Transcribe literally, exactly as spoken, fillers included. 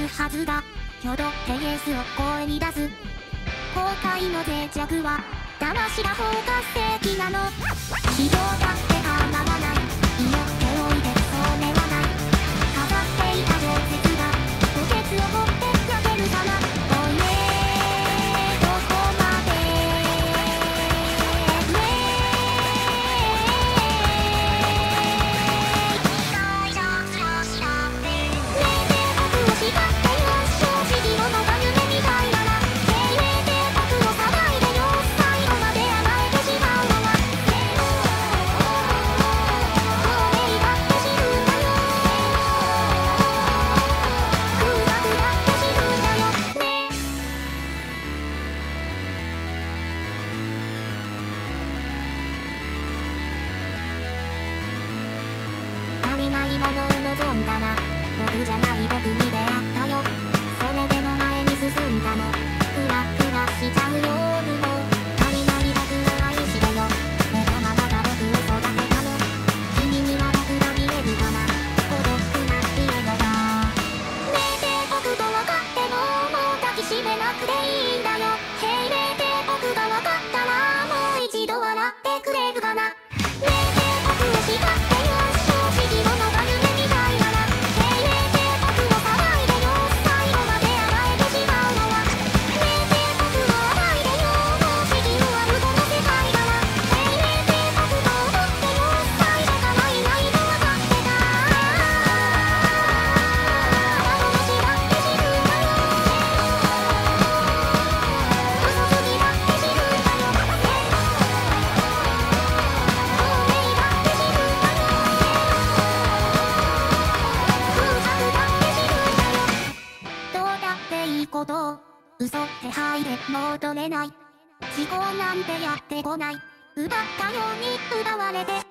るはずだ。挙動でイエスを声に出す。後悔の脆弱は騙しだ方が正義なの。人だって構わない。祈っておいてそれはない。飾っていた情熱が墓穴を掘って投げるかな。おいねどこまでね大丈夫をしたってねえ帝国を叱ってよ正直者が夢みたいならねえ帝国を騒いでよ最後まで甘えてしまうのはねえおめいだって死ぬんだよ空爆だって死ぬんだよねえ足りないものを望んだら僕じゃない僕に出会ったよ。それでも前に進んだの。クラクラしちゃうよ夜も足りない僕を愛してよ。ねがままが僕を育てたの。君には僕が見えるかな。孤独な家のがねえ帝国と分かってももう抱きしめなくていいんだよ。へいねえ帝国が分かったらもう一度笑ってくれるかな。ねえ帝国を叱ってよ正直者が夢みたいならねえ帝国を騒いでよ最後まで甘えてしまうのはねえ帝国を暴いでよもう四季終わるこの世界ならねえ帝国と思ってよ最初からいないと分かってた。幻だって死ぬんだよ嘘つきだって死ぬんだよおめいだって死ぬんだよ空白だって死ぬんだよどうだっていいことを嘘手配で戻れない。時効なんてやってこない。奪ったように奪われて